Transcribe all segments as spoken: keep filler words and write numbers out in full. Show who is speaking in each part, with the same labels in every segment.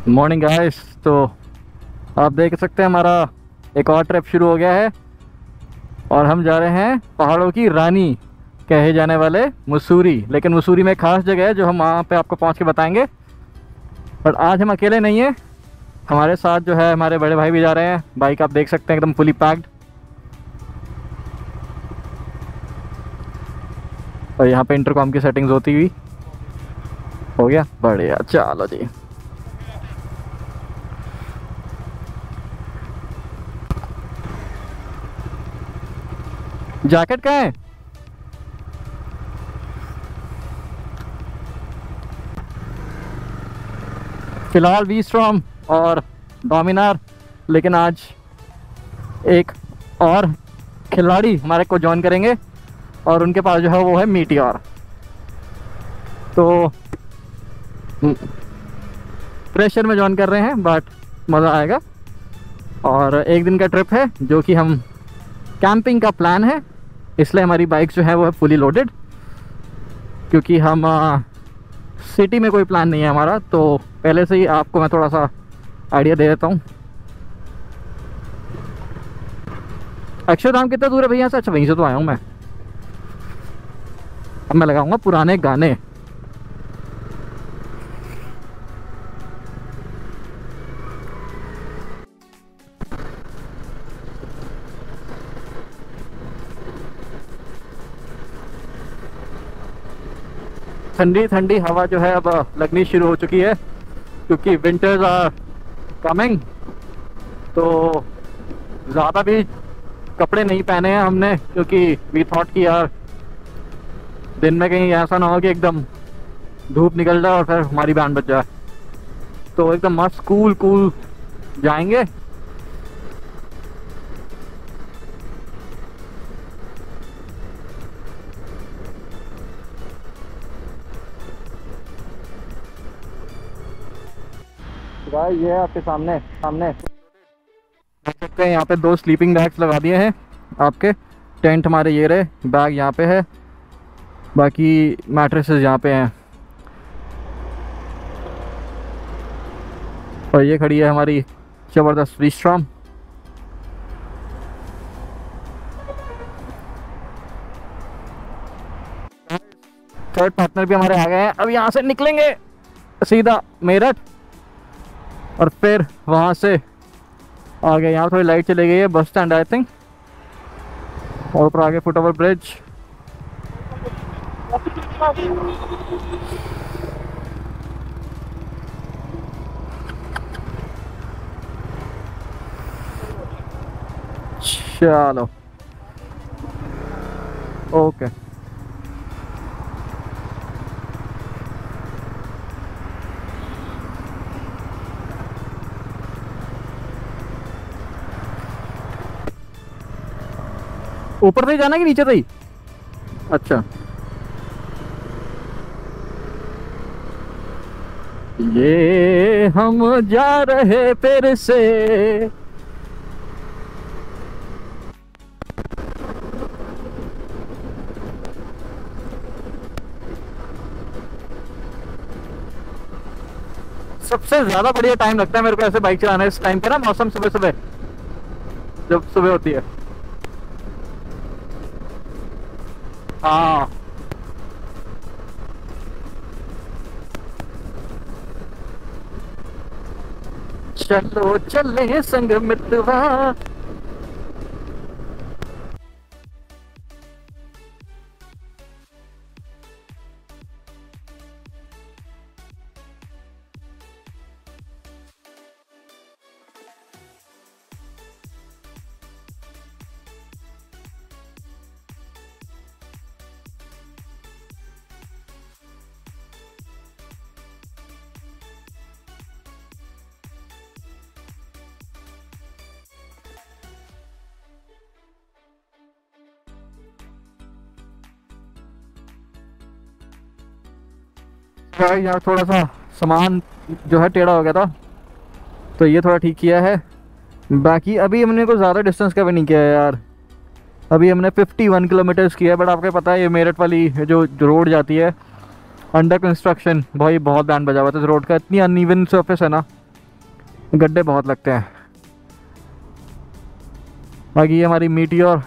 Speaker 1: Morning guys. तो आप देख सकते हैं हमारा एक और ट्रिप शुरू हो गया है और हम जा रहे हैं पहाड़ों की रानी कहे जाने वाले मसूरी। लेकिन मसूरी में एक खास जगह है जो हम वहाँ पे आपको पहुँच के बताएंगे। पर आज हम अकेले नहीं हैं, हमारे साथ जो है हमारे बड़े भाई भी जा रहे हैं। बाइक आप देख सकते हैं एकदम फुली पैक्ड। और यहाँ पे इंटरकॉम की सेटिंग्स होती हुई हो गया। बढ़िया, चलो जी। जैकेट कहाँ है? फिलहाल वी स्ट्रॉम और डोमिनार, लेकिन आज एक और खिलाड़ी हमारे को ज्वाइन करेंगे और उनके पास जो है वो है मीटियोर। तो प्रेशर में ज्वाइन कर रहे हैं, बट मज़ा आएगा। और एक दिन का ट्रिप है जो कि हम कैंपिंग का प्लान है, इसलिए हमारी बाइक जो है वो है फुली लोडेड, क्योंकि हम आ, सिटी में कोई प्लान नहीं है हमारा। तो पहले से ही आपको मैं थोड़ा सा आइडिया दे देता हूँ। अक्षरधाम कितना दूर है भैया से? अच्छा, वहीं से तो आया हूँ मैं। अब मैं लगाऊंगा पुराने गाने। ठंडी ठंडी हवा जो है अब लगनी शुरू हो चुकी है, क्योंकि विंटर्स आर कमिंग। तो ज़्यादा भी कपड़े नहीं पहने हैं हमने, क्योंकि वी थॉट कि यार दिन में कहीं ऐसा ना हो कि एकदम धूप निकल जाए और फिर हमारी बैंड बच जाए। तो एकदम मस्त कूल कूल जाएंगे। गाइस ये है आपके सामने सामने देख सकते हैं, यहाँ पे दो स्लीपिंग बैग्स लगा दिए हैं आपके। टेंट हमारे ये रहे, बैग यहाँ पे है, बाकी मैट्रेसेस यहाँ पे हैं। और ये खड़ी है हमारी ज़बरदस्त विस्ट्रॉम। थर्ड पार्टनर भी हमारे आ गए हैं। अब यहाँ से निकलेंगे सीधा मेरठ और फिर वहाँ से आगे। यहाँ थोड़ी लाइट चली गई है, बस स्टैंड आई थिंक, और ऊपर आगे फुट ओवर ब्रिज। चलो ओके। ऊपर से ही जाना कि नीचे से ही? अच्छा, ये हम जा रहे फिर से। सबसे ज्यादा बढ़िया टाइम लगता है मेरे को ऐसे बाइक चलाना इस टाइम पे ना, मौसम सुबह सुबह जब सुबह होती है। हाँ, चलो चले संग मितवा। यहाँ थोड़ा सा सामान जो है टेढ़ा हो गया था, तो ये थोड़ा ठीक किया है। बाकी अभी हमने को ज़्यादा डिस्टेंस कवर नहीं किया है यार। अभी हमने इक्यावन किलोमीटर्स किया है, बट आपको पता है ये मेरठ वाली जो रोड जाती है अंडर कंस्ट्रक्शन, भाई बहुत बैंड बजा हुआ था इस रोड का। इतनी अनइवन सरफेस है ना, गड्ढे बहुत लगते हैं। बाकी ये हमारी मीटियोर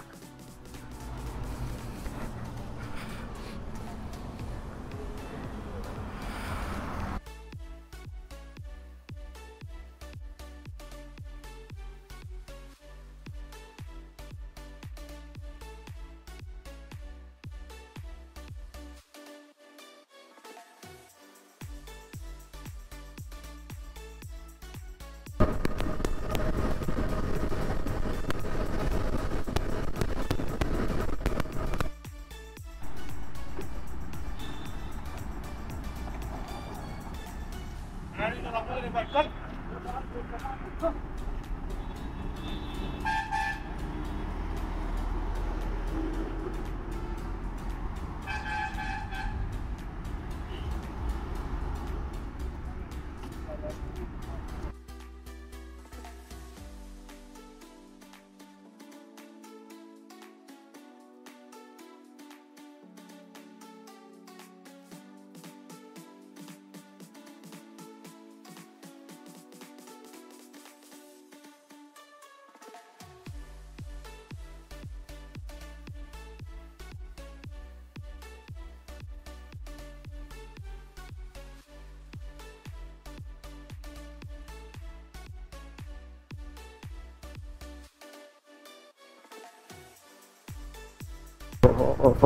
Speaker 1: ओहो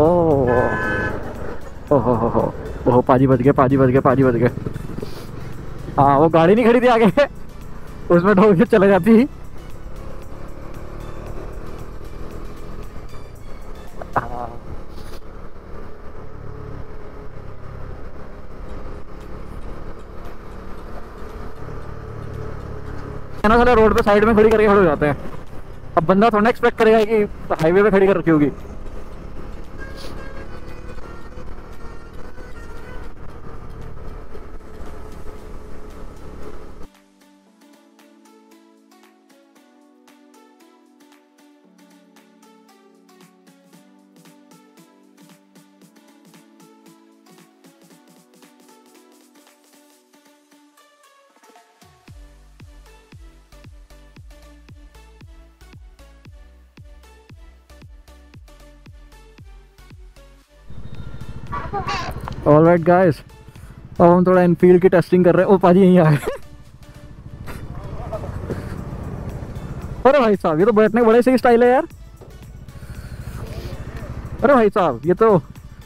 Speaker 1: ओहो हो ओहो पाजी बच गए पाजी बच गए पाजी बच गए। हाँ वो गाड़ी नहीं खड़ी थी आगे उसमें ठोक के चले जाती। ना साले रोड पे साइड में खड़ी करके खड़े हो जाते हैं। अब बंदा थोड़ा एक्सपेक्ट करेगा कि हाईवे पे खड़ी कर रखी होगी। ऑलराइट गाइस, अब हम थोड़ा इनफील्ड की टेस्टिंग कर रहे हैं। ओ पाजी यहीं आए। अरे भाई साहब ये तो बैठने का बड़ा सही स्टाइल है यार। अरे भाई साहब ये तो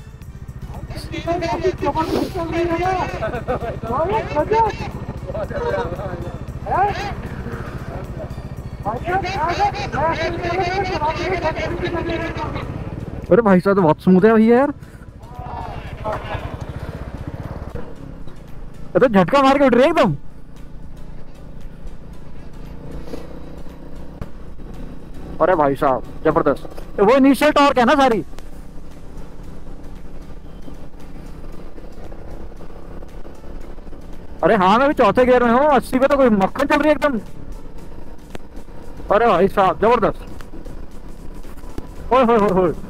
Speaker 1: अरे भाई साहब तो बहुत स्मूथ है भैया यार। तो झटका मार के उठ रही है एकदम। अरे भाई साहब जबरदस्त। वो इनिशियल टॉर्क है ना सारी। अरे हाँ मैं भी चौथे गियर में हूँ। अस्सी पे तो कोई मक्खन चल रही है एकदम। अरे भाई साहब जबरदस्त। ओए होए होए होए।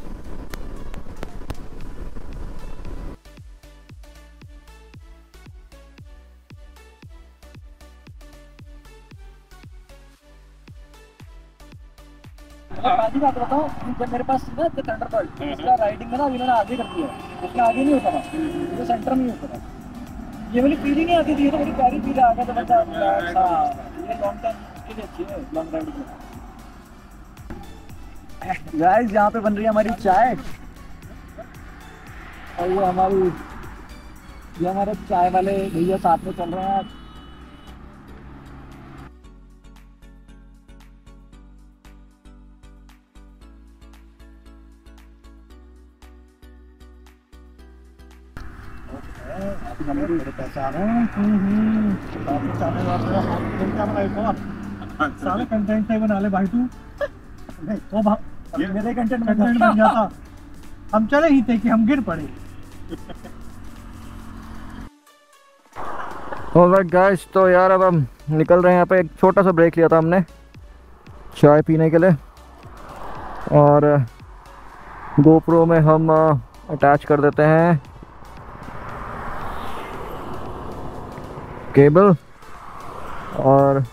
Speaker 2: बात बताऊं, जब मेरे पास ना थंडरबर्ड इसका राइडिंग में ना इन्होंने आगे कर दिया। उसमें आगे नहीं होता था, तो सेंटर में होता था। ये वाली फीलिंग नहीं आती थी, ये तो बड़ी प्यारी फील आ गया था। बच्चा अच्छा ये लॉन्ग टाइम के लिए अच्छी है लॉन्ग राइड के। गाइस यहाँ पे बन रही है हमारी चाय और ये हमारी ये हमारे चाय वाले भैया साथ में चल रहे हैं। सारे कंटेंट से बना ले भाई तू। तो मेरे कंटेंट में बन जाता। हम चले ही थे कि हम गिर पड़े।
Speaker 1: ऑलराइट गाइस, तो यार अब हम निकल रहे हैं। यहाँ पे एक छोटा सा ब्रेक लिया था हमने चाय पीने के लिए, और गोप्रो में हम अटैच कर देते हैं केबल। और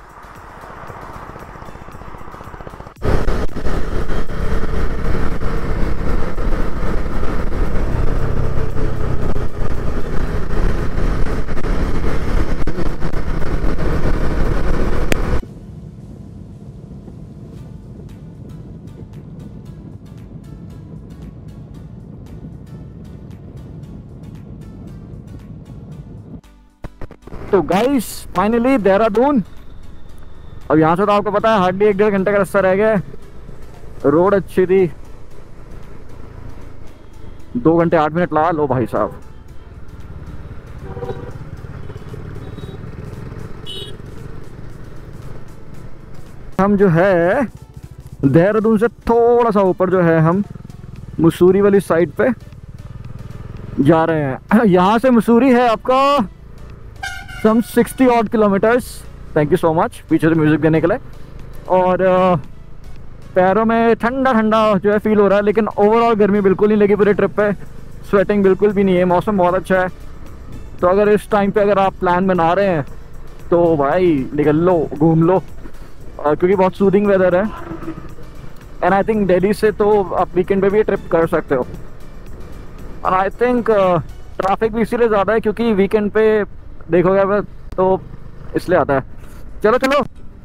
Speaker 1: तो गाइस फाइनली देहरादून। अब यहाँ से तो आपको पता है हार्डली एक डेढ़ घंटे का रास्ता रह गया है। रोड अच्छी थी, दो घंटे आठ मिनट लगा लो भाई साहब। हम जो है देहरादून से थोड़ा सा ऊपर जो है हम मसूरी वाली साइड पे जा रहे हैं। यहाँ से मसूरी है आपका some sixty odd kilometres. Thank you so much पीछे से म्यूजिक देने के लिए। और uh, पैरों में ठंडा ठंडा जो है फील हो रहा है, लेकिन ओवरऑल गर्मी बिल्कुल नहीं लगी पूरे ट्रिप पे। स्वेटिंग बिल्कुल भी नहीं है, मौसम बहुत अच्छा है। तो अगर इस टाइम पे अगर आप प्लान बना रहे हैं तो भाई निकल लो, घूम लो, uh, क्योंकि बहुत सूदिंग वेदर है। एंड आई थिंक दिल्ली से तो आप वीकेंड पे भी ट्रिप कर सकते हो। और आई थिंक ट्रैफिक भी इसीलिए ज़्यादा है क्योंकि वीकेंड पे देखोगे तो इसलिए आता है। चलो चलो,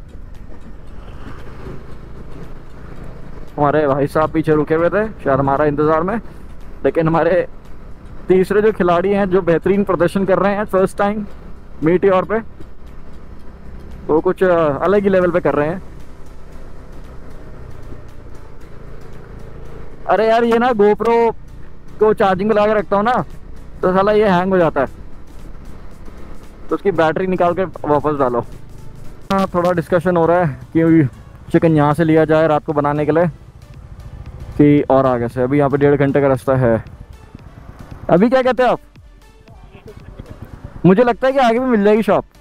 Speaker 1: हमारे भाई साहब पीछे रुके हुए थे शायद हमारा इंतज़ार में, लेकिन हमारे तीसरे जो खिलाड़ी हैं जो बेहतरीन प्रदर्शन कर रहे हैं फर्स्ट टाइम मीटियोर पे, वो कुछ अलग ही लेवल पे कर रहे हैं। अरे यार ये ना गोप्रो को चार्जिंग में लगा के रखता हूँ ना तो साला ये हैंग हो जाता है, तो उसकी बैटरी निकाल के वापस डालो। हाँ थोड़ा डिस्कशन हो रहा है कि चिकन यहाँ से लिया जाए रात को बनाने के लिए कि और आगे से। अभी यहाँ पे डेढ़ घंटे का रास्ता है। अभी क्या कहते हैं आप? मुझे लगता है कि आगे भी मिल जाएगी शॉप।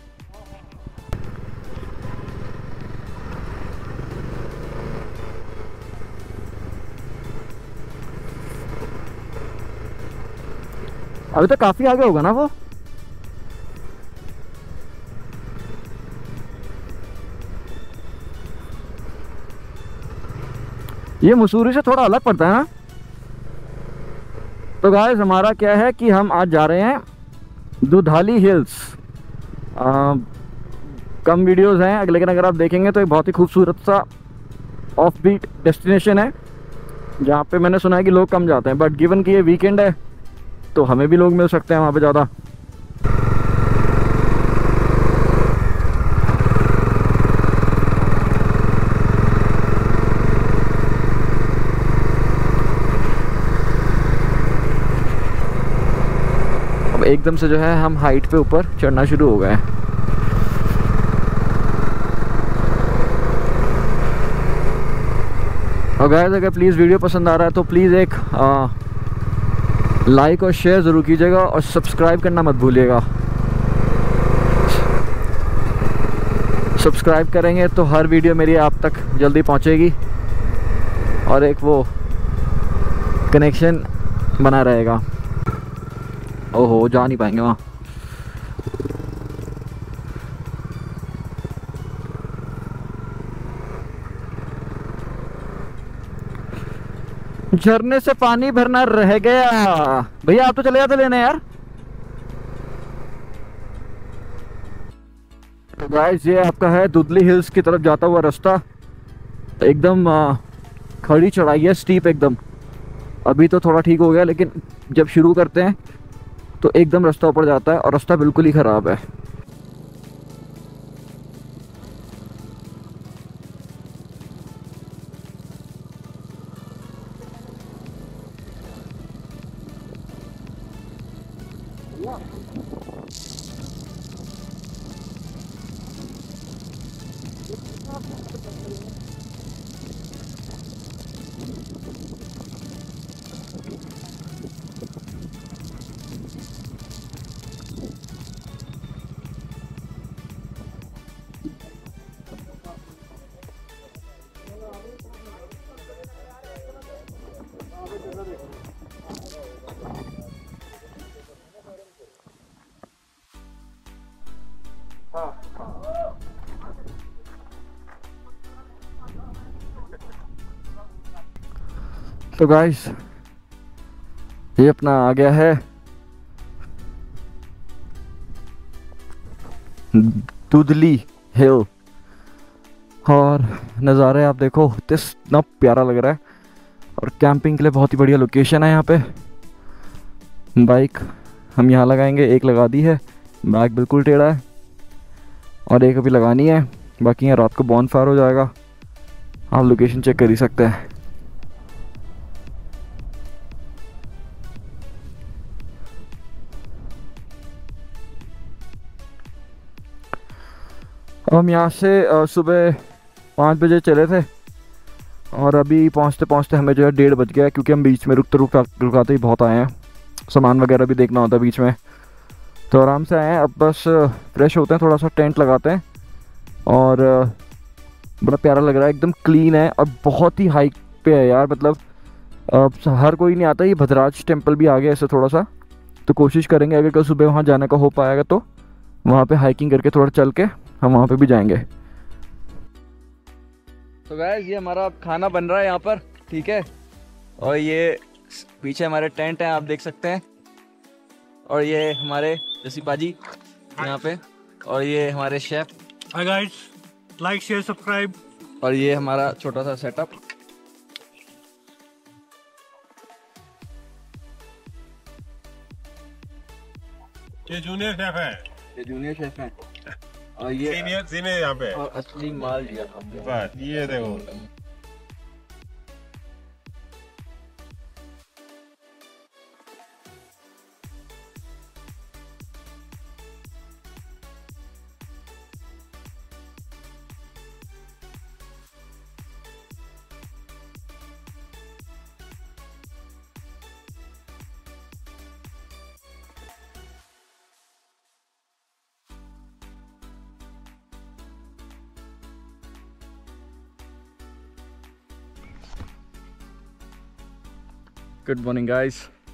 Speaker 1: अभी तो काफी आगे होगा ना वो। ये मसूरी से थोड़ा अलग पड़ता है ना। तो गाइस हमारा क्या है कि हम आज जा रहे हैं दुधाली हिल्स। आ, कम वीडियोस हैं लेकिन अगर आप देखेंगे तो एक बहुत ही खूबसूरत सा ऑफ बीट डेस्टिनेशन है जहाँ पे मैंने सुना है कि लोग कम जाते हैं, बट गिवन कि ये वीकेंड है तो हमें भी लोग मिल सकते हैं वहाँ पे ज़्यादा। अब एकदम से जो है हम हाइट पे ऊपर चढ़ना शुरू हो गए हैं। और गाइस अगर प्लीज़ वीडियो पसंद आ रहा है तो प्लीज़ एक आ, लाइक और शेयर ज़रूर कीजिएगा और सब्सक्राइब करना मत भूलिएगा। सब्सक्राइब करेंगे तो हर वीडियो मेरी आप तक जल्दी पहुंचेगी और एक वो कनेक्शन बना रहेगा। ओहो जा नहीं पाएंगे वहाँ। झरने से पानी भरना रह गया। भैया आप तो चले जाते लेने यार। तो गाइस ये आपका है दुधली हिल्स की तरफ जाता हुआ रास्ता। एकदम खड़ी चढ़ाई है, स्टीप एकदम। अभी तो थोड़ा ठीक हो गया लेकिन जब शुरू करते हैं तो एकदम रास्ता ऊपर जाता है और रास्ता बिल्कुल ही ख़राब है। हाँ हाँ तो गाइस ये अपना आ गया है दुधली हिल, और नज़ारे आप देखो कितना प्यारा लग रहा है। और कैंपिंग के लिए बहुत ही बढ़िया लोकेशन है यहाँ पे। बाइक हम यहाँ लगाएंगे, एक लगा दी है, बैग बिल्कुल टेढ़ा है, और एक अभी लगानी है, बाकी यहाँ रात को बॉनफायर हो जाएगा। आप लोकेशन चेक कर ही सकते हैं। हम यहाँ से सुबह पाँच बजे चले थे, और अभी पहुँचते पहुँचते हमें जो है डेढ़ बज गया, क्योंकि हम बीच में रुकते रुकता रुकाते ही बहुत आए हैं, सामान वगैरह भी देखना होता है बीच में। तो आराम से आए हैं, अब बस फ्रेश होते हैं, थोड़ा सा टेंट लगाते हैं, और बड़ा प्यारा लग रहा है, एकदम क्लीन है और बहुत ही हाइक पे है यार। मतलब अब हर कोई नहीं आता, ये भद्राज टेम्पल भी आ गया ऐसे थोड़ा सा, तो कोशिश करेंगे अगर कल सुबह वहाँ जाने का हो पाएगा तो वहाँ पे हाइकिंग करके थोड़ा चल के हम वहाँ पे भी जाएंगे। तो गाइस ये हमारा खाना बन रहा है यहाँ पर, ठीक है, और ये पीछे हमारे टेंट हैं आप देख सकते हैं, और ये हमारे जसी पाजी यहाँ पे, और ये हमारे chef.
Speaker 3: Hi guys, like share subscribe.
Speaker 1: और ये हमारा छोटा सा सेटअप।
Speaker 3: ये जूनियर शेफ है,
Speaker 1: ये जूनियर शेफ है, और ये
Speaker 3: सीनियर सीनियर यहाँ पे,
Speaker 1: और असली माल दिया
Speaker 3: बस ये देखो।
Speaker 1: गुड मॉर्निंग गाइस,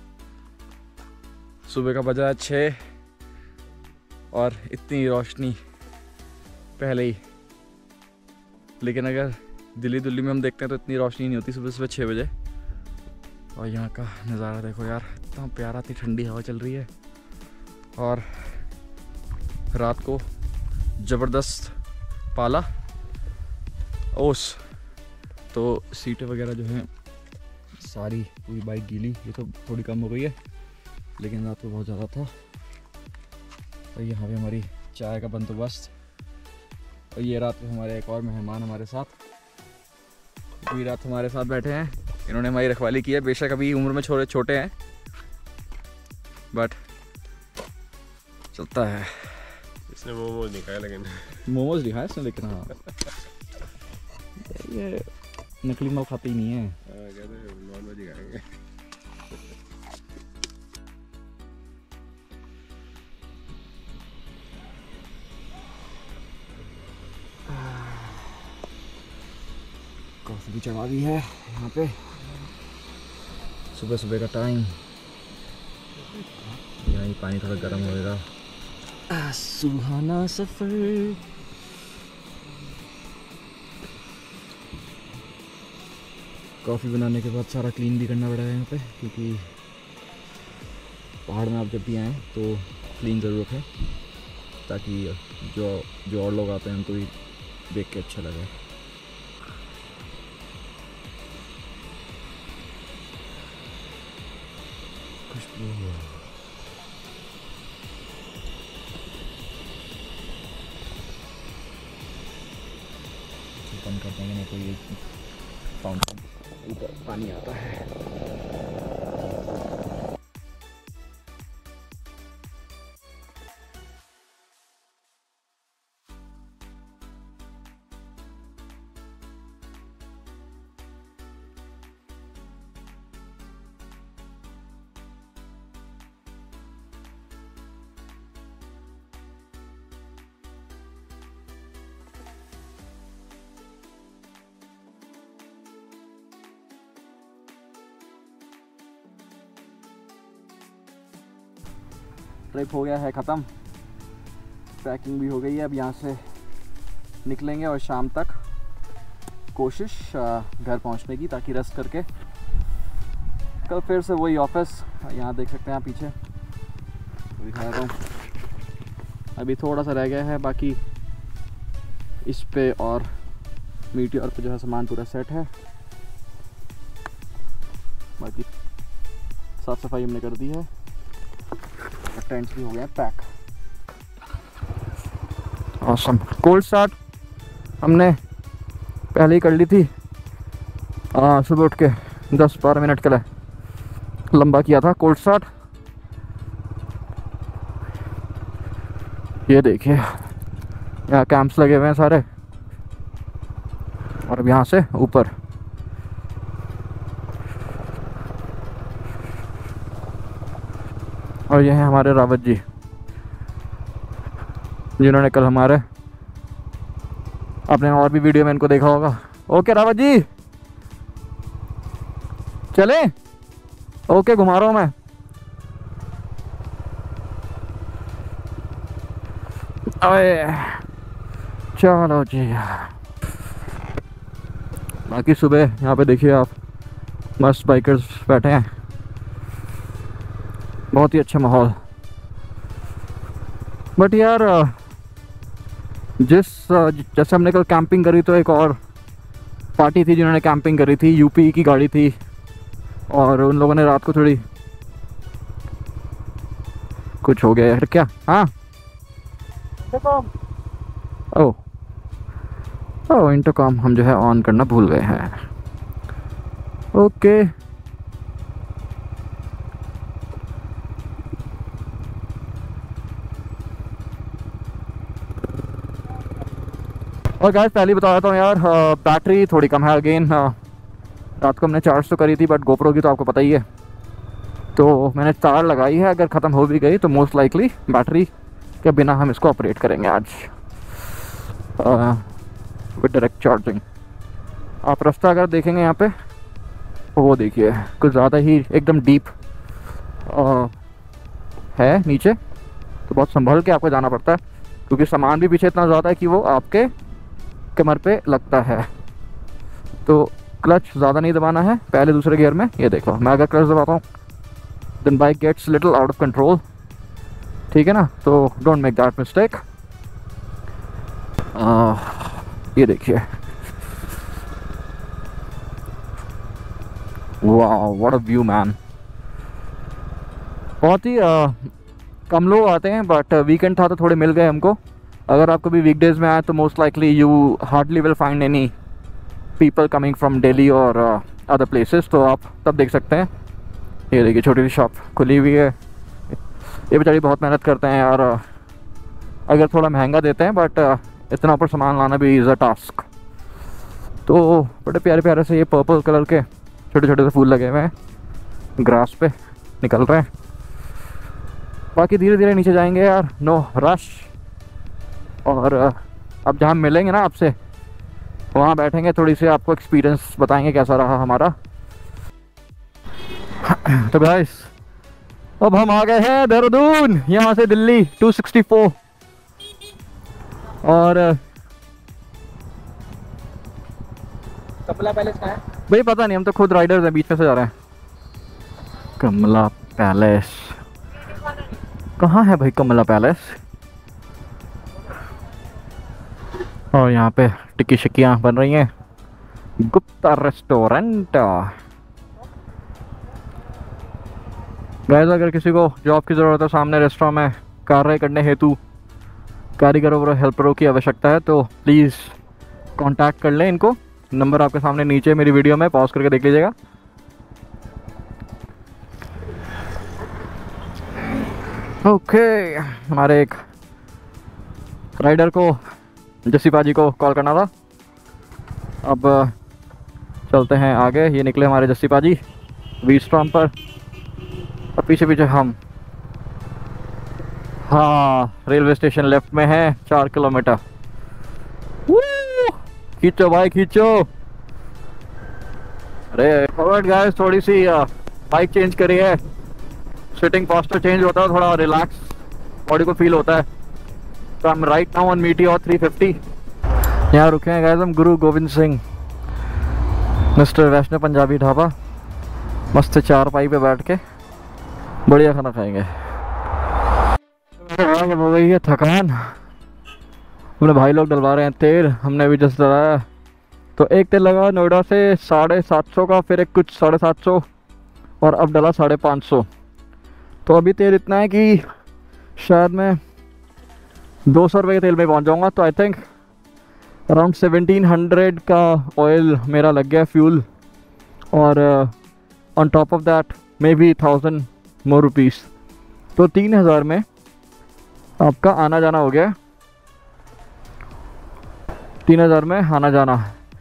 Speaker 1: सुबह का बजा है छः, और इतनी रोशनी पहले ही, लेकिन अगर दिल्ली दिल्ली में हम देखते हैं तो इतनी रोशनी नहीं होती सुबह सुबह छः बजे। और यहाँ का नज़ारा देखो यार, इतना प्यारा, इतनी ठंडी हवा चल रही है, और रात को ज़बरदस्त पाला ओस, तो सीटें वगैरह जो हैं सारी पूरी बाइक गीली, ये तो थोड़ी कम हो गई है, लेकिन रात को बहुत ज़्यादा था। और यहाँ पे हमारी चाय का बंदोबस्त, और ये रात को हमारे एक और मेहमान हमारे साथ, पूरी रात हमारे साथ बैठे हैं, इन्होंने हमारी रखवाली की है। बेशक अभी उम्र में छोटे छोटे हैं, बट चलता है।
Speaker 3: इसने मोमोज दिखाया, लेकिन
Speaker 1: मोमोज दिखाया इसने, लेकिन हाँ ये नकली माल खाते ही नहीं है।
Speaker 3: नॉन वेज दिखाएंगे।
Speaker 1: कॉफी भी चढ़ा दी है यहाँ पे, सुबह सुबह का टाइम। यहाँ ही पानी थोड़ा गर्म होएगा। सुहाना सफर। कॉफ़ी बनाने के बाद सारा क्लीन भी करना पड़ा है यहाँ पे, क्योंकि पहाड़ में आप जब भी आएँ तो क्लीन ज़रूरत है, ताकि जो जो और लोग आते हैं उनको भी देख के अच्छा लगे। खुशबू बंद कर देंगे, नहीं तो ये फाउंटेन ऊपर पानी आता है। ट्रिप हो गया है ख़त्म, पैकिंग भी हो गई है। अब यहाँ से निकलेंगे और शाम तक कोशिश घर पहुँचने की, ताकि रेस्ट करके कल फिर से वही ऑफिस, यहाँ देख सकते हैं आप पीछे दिखा रहा हूँ। अभी थोड़ा सा रह गया है बाकी, इस पे और मीटियोर पे जो है सामान पूरा सेट है। बाकी साफ सफाई हमने कर दी है, टेंट्स भी हो गए हैं पैक। ऑसम। कोल्ड स्टार्ट हमने पहले ही कर ली थी, आ, सुबह उठ के दस बारह मिनट के लिए लंबा किया था कोल्ड स्टार्ट। ये देखिए यहाँ कैंप्स लगे हुए हैं सारे, और अब यहाँ से ऊपर और ये हैं हमारे रावत जी, जिन्होंने कल हमारे आपने और भी वीडियो में इनको देखा होगा। ओके रावत जी चले, ओके घुमा रहा हूँ मैं। अरे चलो जी। बाकी सुबह यहाँ पे देखिए आप, मस्त बाइकर्स बैठे हैं, बहुत ही अच्छा माहौल। बट यार जिस जैसे हमने कल कैंपिंग करी तो एक और पार्टी थी जिन्होंने कैंपिंग करी थी, यूपी की गाड़ी थी, और उन लोगों ने रात को थोड़ी कुछ हो गया यार। क्या? हाँ ओ ओ इंटरकॉम हम जो है ऑन करना भूल गए हैं। ओके और गाइस पहले बता देता हूँ यार, बैटरी थोड़ी कम है अगेन। रात को हमने चार्ज तो करी थी, बट गोप्रो की तो आपको पता ही है, तो मैंने चार लगाई है। अगर ख़त्म हो भी गई तो मोस्ट लाइकली बैटरी के बिना हम इसको ऑपरेट करेंगे आज विद डायरेक्ट चार्जिंग। आप रास्ता अगर देखेंगे यहाँ पे, वो देखिए कुछ ज़्यादा ही एकदम डीप है नीचे, तो बहुत संभल के आपको जाना पड़ता है, क्योंकि सामान भी पीछे इतना ज़्यादा है कि वो आपके कमर पे लगता है। तो क्लच ज़्यादा नहीं दबाना है पहले दूसरे गियर में। ये देखो मैं अगर क्लच दबाता हूँ then bike gets little out of control, ठीक है ना, तो डोंट मेक दैट मिस्टेक। ये देखिए वाह व्हाट अ व्यू मैन। बहुत ही uh, कम लोग आते हैं, बट वीकेंड था तो थोड़े मिल गए हमको। अगर आप कभी वीकडेज में आए तो most likely you hardly will find any people coming from Delhi और अदर प्लेसेस, तो आप तब देख सकते हैं। ये देखिए छोटी सी शॉप खुली हुई है, ये बेचारी बहुत मेहनत करते हैं यार। अगर थोड़ा महंगा देते हैं, बट इतना ऊपर सामान लाना भी इज़ अ टास्क। तो बड़े प्यारे प्यारे से ये पर्पल कलर के छोटे छोटे से फूल लगे हुए हैं, ग्रास पे निकल रहे हैं। बाकी धीरे धीरे नीचे जाएंगे यार, नो रश। और अब जहाँ मिलेंगे ना आपसे, वहाँ बैठेंगे, थोड़ी सी आपको एक्सपीरियंस बताएंगे कैसा रहा हमारा। तो गाइस अब हम आ गए हैं देहरादून, यहाँ से दिल्ली दो सौ चौंसठ। और
Speaker 2: कमला पैलेस कहाँ है?
Speaker 1: भाई पता नहीं, हम तो खुद राइडर्स हैं, बीच में से जा रहे हैं। कमला पैलेस कहाँ है भाई? कमला पैलेस। और यहाँ पे टिक्की शिक्कियाँ बन रही हैं, गुप्ता रेस्टोरेंट। गाइस अगर किसी को जॉब की ज़रूरत है, सामने रेस्टोरेंट में कार्य करने हेतु कारीगरों और हेल्परों की आवश्यकता है, तो प्लीज़ कांटेक्ट कर लें इनको। नंबर आपके सामने नीचे मेरी वीडियो में, पॉज करके देख लीजिएगा। ओके हमारे एक राइडर को, जस्सी पाजी को कॉल करना था। अब चलते हैं आगे। ये निकले हमारे जस्सी पाजी वी स्टॉर्म पर, और पीछे पीछे हम। हाँ रेलवे स्टेशन लेफ्ट में है, चार किलोमीटर। खींचो भाई खींचो। अरे फॉरवर्ड गाइस, थोड़ी सी बाइक चेंज करी है, सिटिंग पोस्चर चेंज होता है, थोड़ा रिलैक्स बॉडी को फील होता है। तो हम right now on Meteor three fifty. यहाँ रुके हैं गाइस हम गुरु गोविंद सिंह मिस्टर वैष्णव पंजाबी ढाबा। मस्त चारपाई पे बैठ के बढ़िया खाना खाएंगे। हो गई है थकान, अपने भाई लोग डलवा रहे हैं तेल, हमने भी जस्ट डलाया। तो एक तेल लगा नोएडा से साढ़े सात सौ का, फिर एक कुछ साढ़े सात सौ, और अब डला साढ़े पाँच सौ। तो अभी तेल इतना है कि शायद मैं दो सौ रुपये के तेल में पहुंच जाऊंगा। तो I think around seventeen hundred का ऑयल मेरा लग गया फ्यूल, और on top of that maybe thousand more rupees. तो तीन हज़ार में आपका आना जाना हो गया, तीन हज़ार में आना जाना।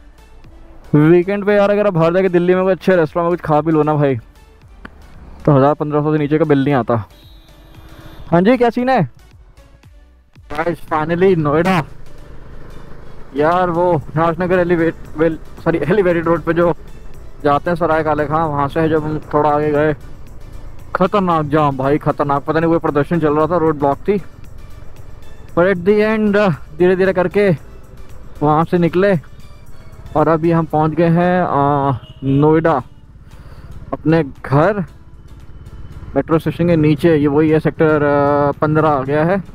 Speaker 1: वीकेंड पे यार अगर आप बाहर जाके दिल्ली में कोई अच्छे रेस्टोरेंट में कुछ खा पी लो ना भाई, तो हज़ार पंद्रह सौ से नीचे का बिल नहीं आता। हाँ जी, क्या सीन है गाइस? फाइनली नोएडा यार, वो Rajnagar elevate well sorry elevated road पे जो जाते हैं सराय काले खां, वहाँ से जब हम थोड़ा आगे गए, खतरनाक जाम भाई, खतरनाक। पता नहीं कोई प्रदर्शन चल रहा था, रोड ब्लॉक थी। पर एट दी एंड धीरे धीरे करके वहाँ से निकले, और अभी हम पहुँच गए हैं नोएडा अपने घर, मेट्रो स्टेशन के नीचे। ये वही है, सेक्टर पंद्रह आ गया है,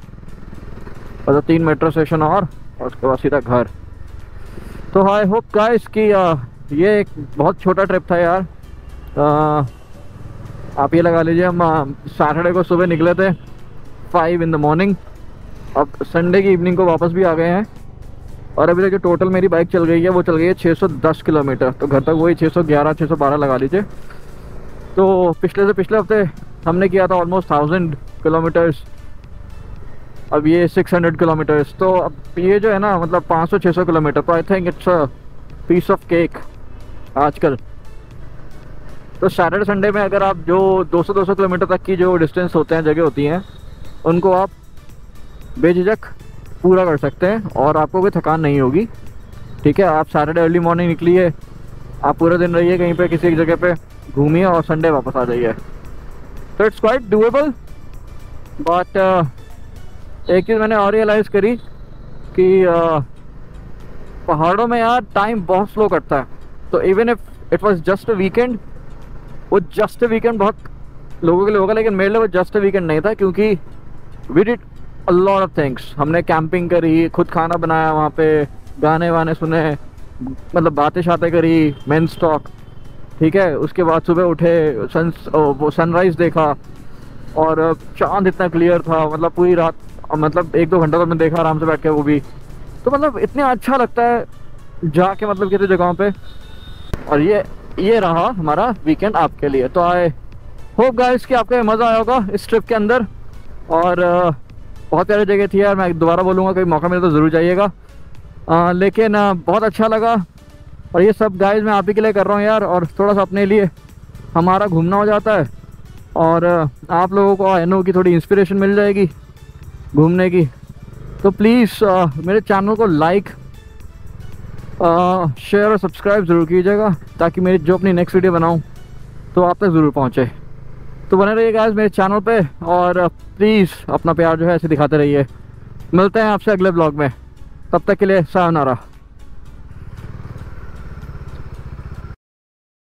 Speaker 1: और तीन मेट्रो स्टेशन और और उसके बाद सीधा घर। तो आई होप गाइस कि आ, ये एक बहुत छोटा ट्रिप था यार। आ, आप ये लगा लीजिए, हम सैटरडे को सुबह निकले थे फाइव इन द मॉर्निंग, अब संडे की इवनिंग को वापस भी आ गए हैं। और अभी तक जो टोटल मेरी बाइक चल गई है वो चल गई है छः सौ दस किलोमीटर। तो घर तक वही छः सौ ग्यारह छः सौ बारह लगा लीजिए। तो पिछले से पिछले हफ्ते हमने किया था ऑलमोस्ट थाउजेंड किलोमीटर्स, अब ये सिक्स हंड्रेड किलोमीटर्स। तो अब ये जो है ना, मतलब पाँच सौ छः सौ किलोमीटर, तो I think it's a piece of cake आजकल। तो सैटरडे संडे में अगर आप जो दो सौ दो सौ किलोमीटर तक की जो डिस्टेंस होते हैं, जगह होती हैं, उनको आप बेझिझक पूरा कर सकते हैं और आपको कोई थकान नहीं होगी। ठीक है, आप सैटरडे अर्ली मॉर्निंग निकलिए, आप पूरे दिन रहिए कहीं पे किसी एक जगह पे, घूमिए और संडे वापस आ जाइए। तो इट्स क्वाइट डूएबल। बट एक चीज़ मैंने और रियलाइज़ करी कि uh, पहाड़ों में यार टाइम बहुत स्लो कटता है। तो even if it was just a weekend, वो जस्ट अ वीकेंड बहुत लोगों के लिए होगा, लेकिन मेरे लिए वो जस्ट अ वीकेंड नहीं था, क्योंकि we did a lot of things. हमने कैंपिंग करी, खुद खाना बनाया वहाँ पे, गाने वाने सुने, मतलब बातें शातें करी, मेंस टॉक। ठीक है, उसके बाद सुबह उठे, सन वो सनराइज़ देखा, और चांद इतना क्लियर था, मतलब पूरी रात, मतलब एक दो घंटा तो मैं देखा आराम से बैठ के वो भी। तो मतलब इतना अच्छा लगता है जाके, मतलब किसी जगहों पे। और ये ये रहा हमारा वीकेंड आपके लिए। तो आई होप गाइस कि आपको मज़ा आया होगा इस ट्रिप के अंदर, और uh, बहुत प्यारी जगह थी यार। मैं दोबारा बोलूँगा, कभी मौका मिले तो ज़रूर जाइएगा। uh, लेकिन uh, बहुत अच्छा लगा, और ये सब गाइस मैं आप ही के लिए कर रहा हूँ यार, और थोड़ा सा अपने लिए हमारा घूमना हो जाता है, और uh, आप लोगों को आई नो की थोड़ी इंस्पिरेशन मिल जाएगी घूमने की। तो प्लीज़ uh, मेरे चैनल को लाइक, शेयर और सब्सक्राइब ज़रूर कीजिएगा, ताकि मेरी जो अपनी नेक्स्ट वीडियो बनाऊँ तो आप तक ज़रूर पहुँचे। तो बने रहिए गाइस मेरे चैनल पे, और प्लीज़ अपना प्यार जो है ऐसे दिखाते रहिए। मिलते हैं आपसे अगले ब्लॉग में, तब तक के लिए सायोनारा।